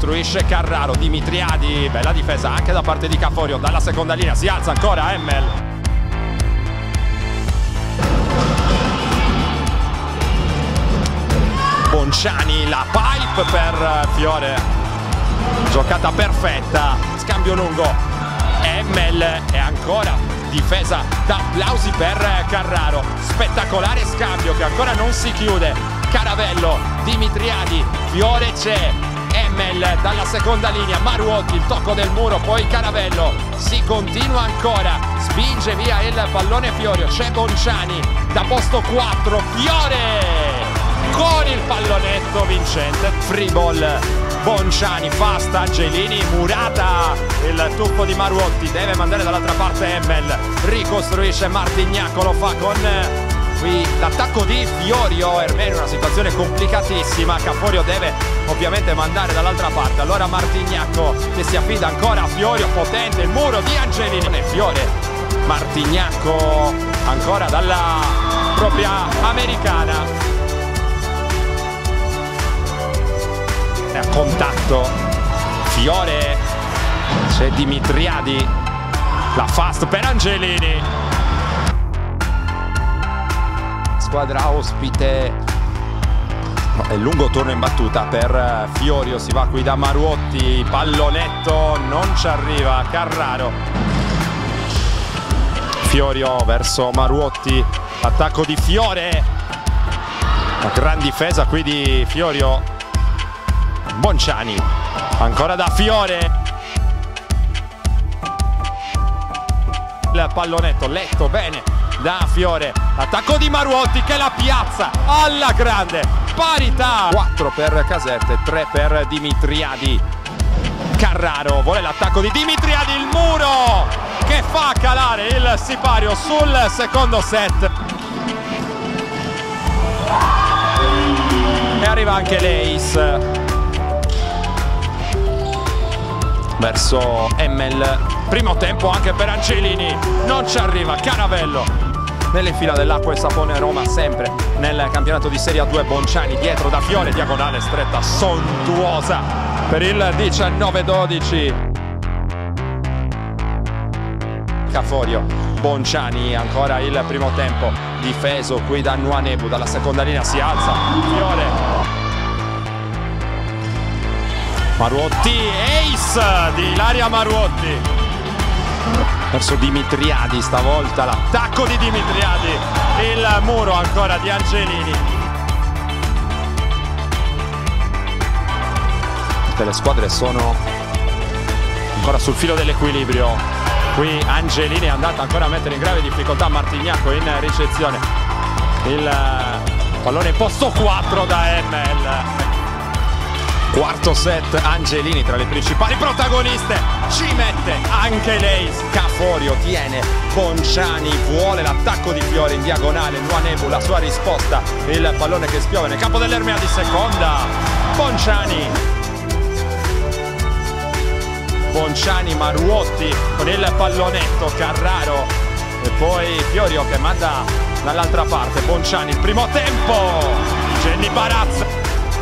ricostruisce Carraro, Dimitriadi, bella difesa anche da parte di Caforio, dalla seconda linea si alza ancora Emmel. Bonciani, la pipe per Fiore, giocata perfetta, scambio lungo, Emmel e ancora difesa da applausi per Carraro, spettacolare scambio che ancora non si chiude, Caravello, Dimitriadi, Fiore c'è, Emmel dalla seconda linea, Maruotti, il tocco del muro, poi Caravello, si continua ancora, spinge via il pallone Fiorio, c'è Bonciani da posto 4, Fiore con il pallonetto vincente, free ball, Bonciani, fast, Angelini, Murata, il tuffo di Maruotti, deve mandare dall'altra parte Emmel, ricostruisce Martignacco, lo fa con qui l'attacco di Fiorio, Ermeni, una situazione complicatissima, Caforio deve ovviamente mandare dall'altra parte, allora Martignacco che si affida ancora a Fiorio, potente, il muro di Angelini, Fiore, Martignacco ancora dalla propria americana. A contatto Fiore, c'è Dimitriadi, la fast per Angelini, squadra ospite, è lungo turno in battuta per Fiorio, si va qui da Maruotti, pallonetto non ci arriva, Carraro, Fiorio verso Maruotti, attacco di Fiore, una gran difesa qui di Fiorio, Bonciani, ancora da Fiore, il pallonetto letto bene da Fiore, attacco di Maruotti che la piazza alla grande, parità, 4 per Caserte, 3 per Dimitriadi, Carraro vuole l'attacco di Dimitriadi, il muro che fa calare il sipario sul secondo set e arriva anche l'Ace verso Emmel, primo tempo anche per Angelini, non ci arriva, Caravello nelle fila dell'Acqua e Sapone Roma sempre nel campionato di Serie A2, Bonciani dietro da Fiore, diagonale stretta sontuosa per il 19-12, Caforio, Bonciani ancora il primo tempo, difeso qui da Nuanebu, dalla seconda linea si alza, Fiore, Maruotti, ace di Ilaria Maruotti verso Dimitriadi, stavolta l'attacco di Dimitriadi, il muro ancora di Angelini. Tutte le squadre sono ancora sul filo dell'equilibrio, qui Angelini è andata ancora a mettere in grave difficoltà Martignacco in ricezione, il pallone posto 4 da Emmel. Quarto set, Angelini tra le principali protagoniste, ci mette anche lei, Caforio tiene, Bonciani vuole l'attacco di Fiore in diagonale, Nuanebu la sua risposta, il pallone che spiove nel campo dell'Ermea di seconda, Bonciani, Maruotti con il pallonetto, Carraro e poi Fiorio che manda dall'altra parte, Bonciani il primo tempo, Jenny Barazza.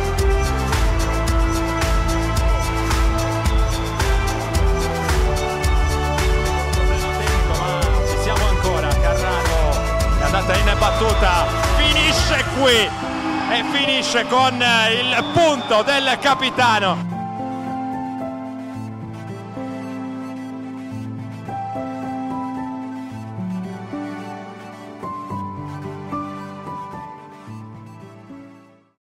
In battuta, finisce qui e finisce con il punto del capitano.